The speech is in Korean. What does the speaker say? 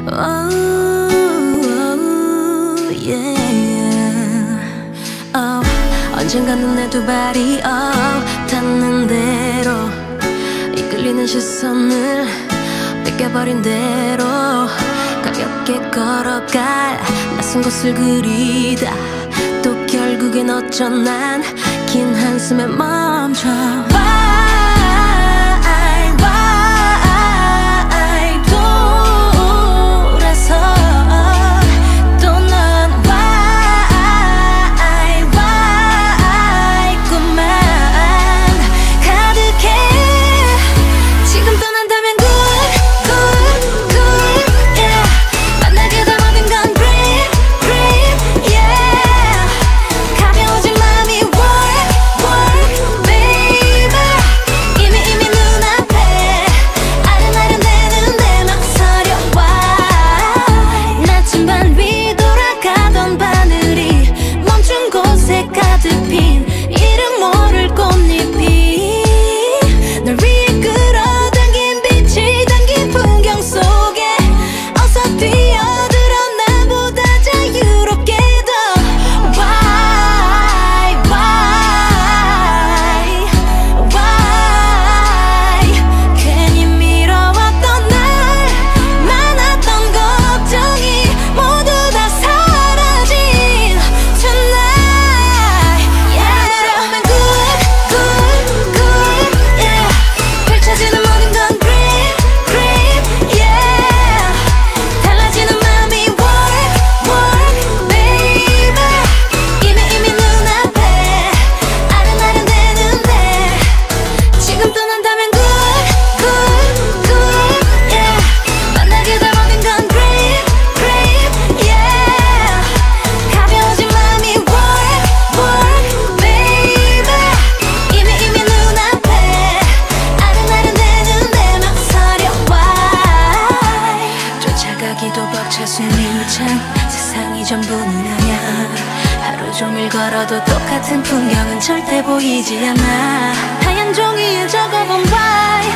언젠가 눈에 두 발이 닿는 대로 이끌리는 시선을 뺏겨버린 대로 가볍게 걸어갈 낯선 곳을 그리다 또 결국엔 어쩌난 긴 한숨에 멈춰. 벅차수니 참 세상이 전부는 아냐. 하루 종일 걸어도 똑같은 풍경은 절대 보이지 않아. 하얀 종이에 적어본 why